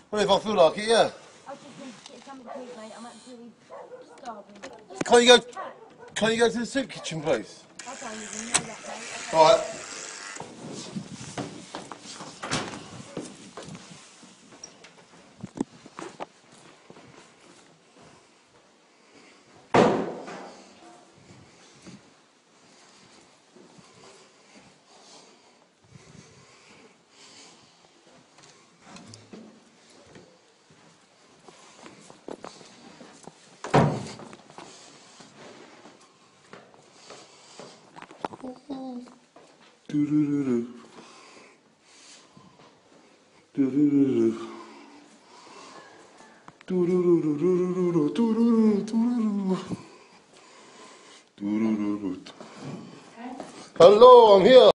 Well, if I feel like it, yeah. I just need to get something to eat, mate. I'm absolutely starving. Can't you go to the soup kitchen, please? I don't even know that, mate. I don't Alright. know. Do-do-do-do. Do-do-do-do. Do-do-do-do-do-do-do-do. Do-do-do-do-do. Hello, I'm here.